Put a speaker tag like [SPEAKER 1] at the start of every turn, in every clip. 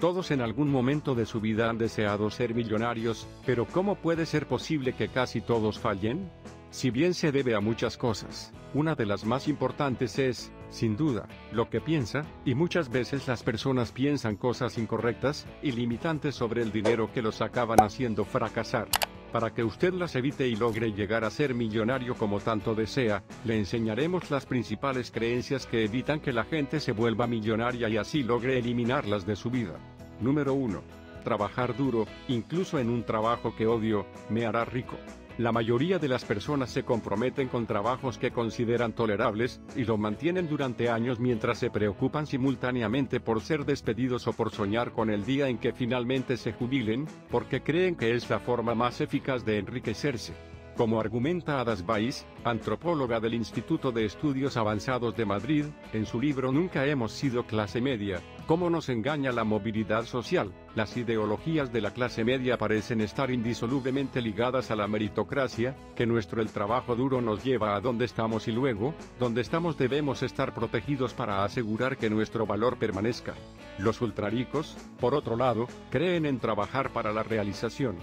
[SPEAKER 1] Todos en algún momento de su vida han deseado ser millonarios, pero ¿cómo puede ser posible que casi todos fallen? Si bien se debe a muchas cosas, una de las más importantes es, sin duda, lo que piensa, y muchas veces las personas piensan cosas incorrectas y limitantes sobre el dinero que los acaban haciendo fracasar. Para que usted las evite y logre llegar a ser millonario como tanto desea, le enseñaremos las principales creencias que evitan que la gente se vuelva millonaria y así logre eliminarlas de su vida. Número 1. Trabajar duro, incluso en un trabajo que odio, me hará rico. La mayoría de las personas se comprometen con trabajos que consideran tolerables, y lo mantienen durante años mientras se preocupan simultáneamente por ser despedidos o por soñar con el día en que finalmente se jubilen, porque creen que es la forma más eficaz de enriquecerse. Como argumenta Ada Weiss, antropóloga del Instituto de Estudios Avanzados de Madrid, en su libro Nunca hemos sido clase media, ¿cómo nos engaña la movilidad social? Las ideologías de la clase media parecen estar indisolublemente ligadas a la meritocracia, que el trabajo duro nos lleva a donde estamos y luego, donde estamos debemos estar protegidos para asegurar que nuestro valor permanezca. Los ultrarricos, por otro lado, creen en trabajar para la realización.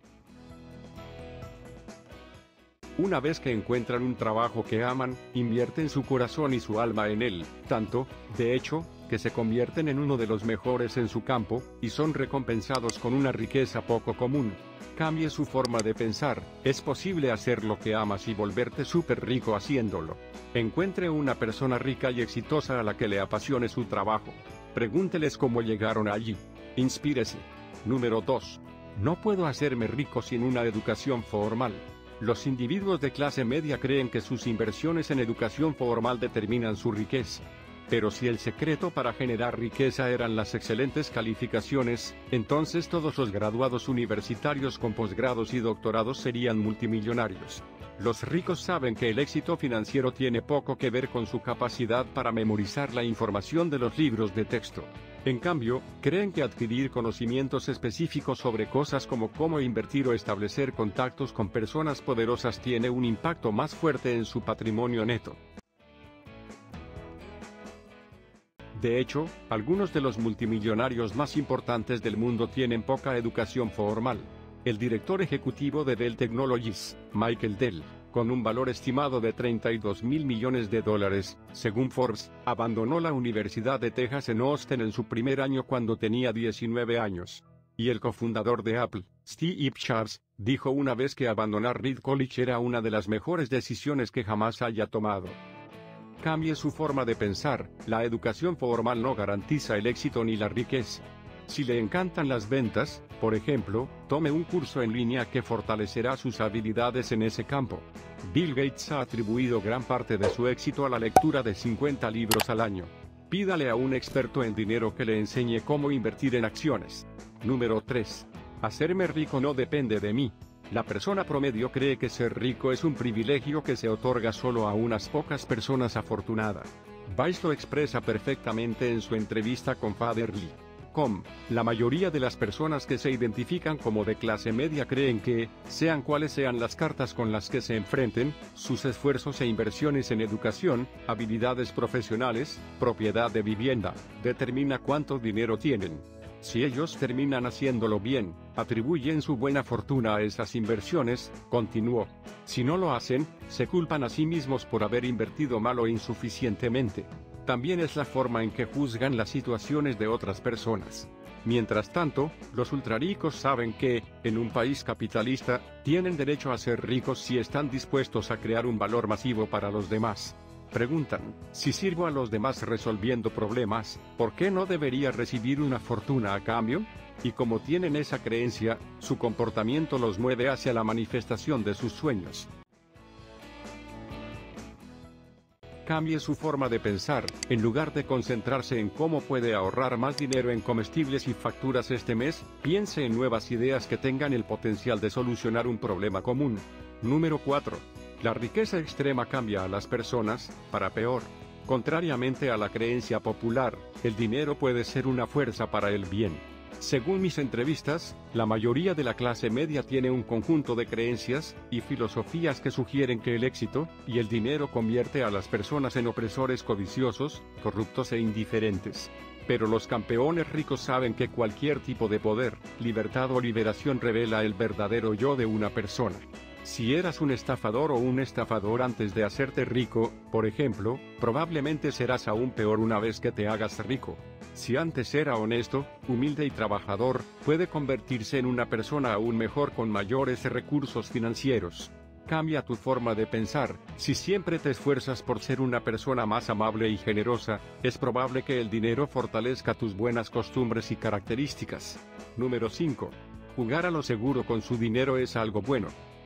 [SPEAKER 1] Una vez que encuentran un trabajo que aman, invierten su corazón y su alma en él, tanto, de hecho, que se convierten en uno de los mejores en su campo, y son recompensados con una riqueza poco común. Cambie su forma de pensar, es posible hacer lo que amas y volverte súper rico haciéndolo. Encuentre una persona rica y exitosa a la que le apasione su trabajo. Pregúnteles cómo llegaron allí. Inspírese. Número 2. No puedo hacerme rico sin una educación formal. Los individuos de clase media creen que sus inversiones en educación formal determinan su riqueza. Pero si el secreto para generar riqueza eran las excelentes calificaciones, entonces todos los graduados universitarios con posgrados y doctorados serían multimillonarios. Los ricos saben que el éxito financiero tiene poco que ver con su capacidad para memorizar la información de los libros de texto. En cambio, creen que adquirir conocimientos específicos sobre cosas como cómo invertir o establecer contactos con personas poderosas tiene un impacto más fuerte en su patrimonio neto. De hecho, algunos de los multimillonarios más importantes del mundo tienen poca educación formal. El director ejecutivo de Dell Technologies, Michael Dell, con un valor estimado de $32.000 millones, según Forbes, abandonó la Universidad de Texas en Austin en su primer año cuando tenía 19 años. Y el cofundador de Apple, Steve Jobs, dijo una vez que abandonar Reed College era una de las mejores decisiones que jamás haya tomado. Cambie su forma de pensar, la educación formal no garantiza el éxito ni la riqueza. Si le encantan las ventas, por ejemplo, tome un curso en línea que fortalecerá sus habilidades en ese campo. Bill Gates ha atribuido gran parte de su éxito a la lectura de 50 libros al año. Pídale a un experto en dinero que le enseñe cómo invertir en acciones. Número 3. Hacerme rico no depende de mí. La persona promedio cree que ser rico es un privilegio que se otorga solo a unas pocas personas afortunadas. Weiss lo expresa perfectamente en su entrevista con Fatherly.com. La mayoría de las personas que se identifican como de clase media creen que, sean cuales sean las cartas con las que se enfrenten, sus esfuerzos e inversiones en educación, habilidades profesionales, propiedad de vivienda, determina cuánto dinero tienen. Si ellos terminan haciéndolo bien, atribuyen su buena fortuna a esas inversiones, continuó. Si no lo hacen, se culpan a sí mismos por haber invertido mal o insuficientemente. También es la forma en que juzgan las situaciones de otras personas. Mientras tanto, los ultrarricos saben que, en un país capitalista, tienen derecho a ser ricos si están dispuestos a crear un valor masivo para los demás. Preguntan, si sirvo a los demás resolviendo problemas, ¿por qué no debería recibir una fortuna a cambio? Y como tienen esa creencia, su comportamiento los mueve hacia la manifestación de sus sueños. Cambie su forma de pensar, en lugar de concentrarse en cómo puede ahorrar más dinero en comestibles y facturas este mes, piense en nuevas ideas que tengan el potencial de solucionar un problema común. Número 4. La riqueza extrema cambia a las personas, para peor. Contrariamente a la creencia popular, el dinero puede ser una fuerza para el bien. Según mis entrevistas, la mayoría de la clase media tiene un conjunto de creencias y filosofías que sugieren que el éxito y el dinero convierte a las personas en opresores codiciosos, corruptos e indiferentes. Pero los campeones ricos saben que cualquier tipo de poder, libertad o liberación revela el verdadero yo de una persona. Si eras un estafador o un estafador antes de hacerte rico, por ejemplo, probablemente serás aún peor una vez que te hagas rico. Si antes era honesto, humilde y trabajador, puede convertirse en una persona aún mejor con mayores recursos financieros. Cambia tu forma de pensar. Si siempre te esfuerzas por ser una persona más amable y generosa, es probable que el dinero fortalezca tus buenas costumbres y características. Número 5. Jugar a lo seguro con su dinero es algo bueno.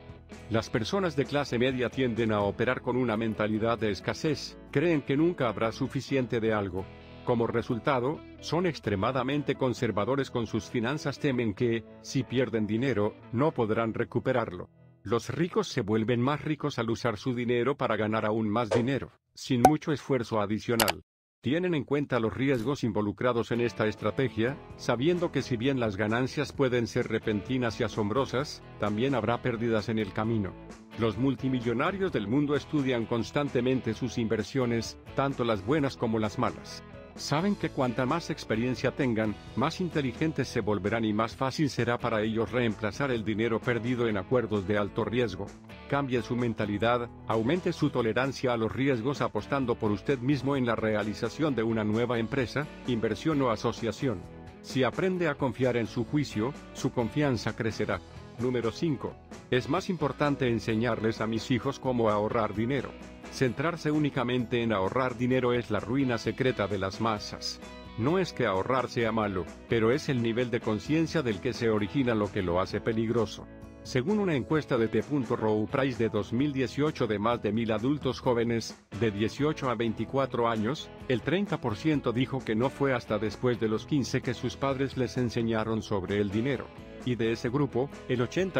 [SPEAKER 1] Las personas de clase media tienden a operar con una mentalidad de escasez, creen que nunca habrá suficiente de algo. Como resultado, son extremadamente conservadores con sus finanzas, temen que, si pierden dinero, no podrán recuperarlo. Los ricos se vuelven más ricos al usar su dinero para ganar aún más dinero, sin mucho esfuerzo adicional. Tienen en cuenta los riesgos involucrados en esta estrategia, sabiendo que si bien las ganancias pueden ser repentinas y asombrosas, también habrá pérdidas en el camino. Los multimillonarios del mundo estudian constantemente sus inversiones, tanto las buenas como las malas. Saben que cuanta más experiencia tengan, más inteligentes se volverán y más fácil será para ellos reemplazar el dinero perdido en acuerdos de alto riesgo. Cambie su mentalidad, aumente su tolerancia a los riesgos apostando por usted mismo en la realización de una nueva empresa, inversión o asociación. Si aprende a confiar en su juicio, su confianza crecerá. Número 5. Es más importante enseñarles a mis hijos cómo ahorrar dinero. Centrarse únicamente en ahorrar dinero es la ruina secreta de las masas. No es que ahorrar sea malo, pero es el nivel de conciencia del que se origina lo que lo hace peligroso. Según una encuesta de T. Price de 2018 de más de 1.000 adultos jóvenes, de 18 a 24 años, el 30% dijo que no fue hasta después de los 15 que sus padres les enseñaron sobre el dinero. Y de ese grupo, el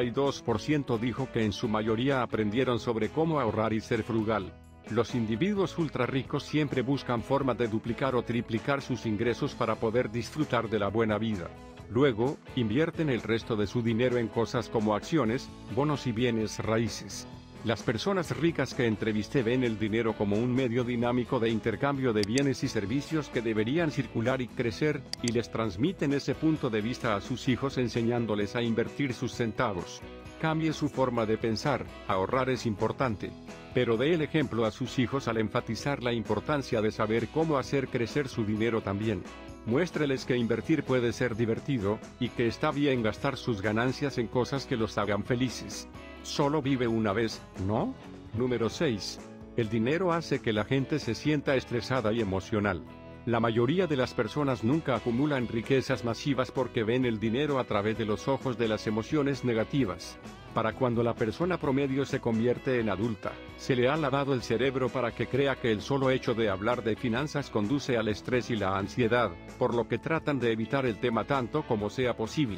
[SPEAKER 1] 82% dijo que en su mayoría aprendieron sobre cómo ahorrar y ser frugal. Los individuos ultra ricos siempre buscan formas de duplicar o triplicar sus ingresos para poder disfrutar de la buena vida. Luego, invierten el resto de su dinero en cosas como acciones, bonos y bienes raíces. Las personas ricas que entrevisté ven el dinero como un medio dinámico de intercambio de bienes y servicios que deberían circular y crecer, y les transmiten ese punto de vista a sus hijos enseñándoles a invertir sus centavos. Cambie su forma de pensar, ahorrar es importante. Pero dé el ejemplo a sus hijos al enfatizar la importancia de saber cómo hacer crecer su dinero también. Muéstreles que invertir puede ser divertido, y que está bien gastar sus ganancias en cosas que los hagan felices. Solo vive una vez, ¿no? Número 6. El dinero hace que la gente se sienta estresada y emocional. La mayoría de las personas nunca acumulan riquezas masivas porque ven el dinero a través de los ojos de las emociones negativas. Para cuando la persona promedio se convierte en adulta, se le ha lavado el cerebro para que crea que el solo hecho de hablar de finanzas conduce al estrés y la ansiedad, por lo que tratan de evitar el tema tanto como sea posible.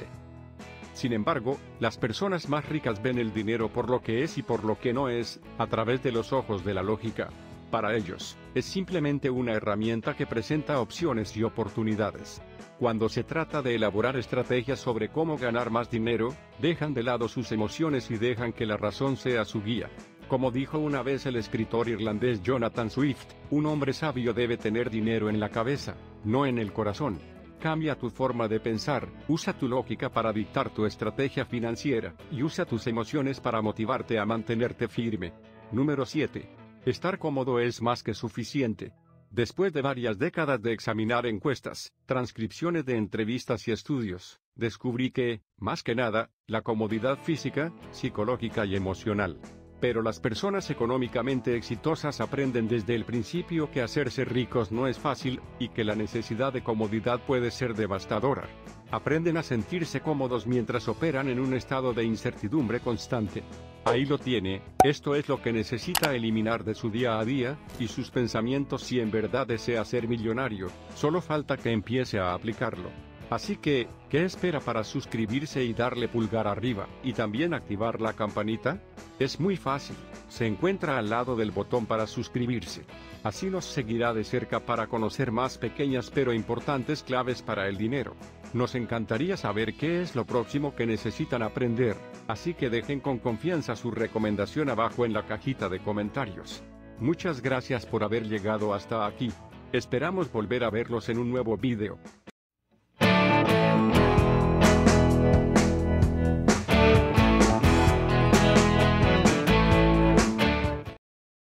[SPEAKER 1] Sin embargo, las personas más ricas ven el dinero por lo que es y por lo que no es, a través de los ojos de la lógica. Para ellos, es simplemente una herramienta que presenta opciones y oportunidades. Cuando se trata de elaborar estrategias sobre cómo ganar más dinero, dejan de lado sus emociones y dejan que la razón sea su guía. Como dijo una vez el escritor irlandés Jonathan Swift, un hombre sabio debe tener dinero en la cabeza, no en el corazón. Cambia tu forma de pensar, usa tu lógica para dictar tu estrategia financiera, y usa tus emociones para motivarte a mantenerte firme. Número 7. Estar cómodo es más que suficiente. Después de varias décadas de examinar encuestas, transcripciones de entrevistas y estudios, descubrí que, más que nada, la comodidad física, psicológica y emocional. Pero las personas económicamente exitosas aprenden desde el principio que hacerse ricos no es fácil, y que la necesidad de comodidad puede ser devastadora. Aprenden a sentirse cómodos mientras operan en un estado de incertidumbre constante. Ahí lo tiene, esto es lo que necesita eliminar de su día a día, y sus pensamientos si en verdad desea ser millonario, solo falta que empiece a aplicarlo. Así que, ¿qué espera para suscribirse y darle pulgar arriba, y también activar la campanita? Es muy fácil, se encuentra al lado del botón para suscribirse. Así nos seguirá de cerca para conocer más pequeñas pero importantes claves para el dinero. Nos encantaría saber qué es lo próximo que necesitan aprender, así que dejen con confianza su recomendación abajo en la cajita de comentarios. Muchas gracias por haber llegado hasta aquí. Esperamos volver a verlos en un nuevo video.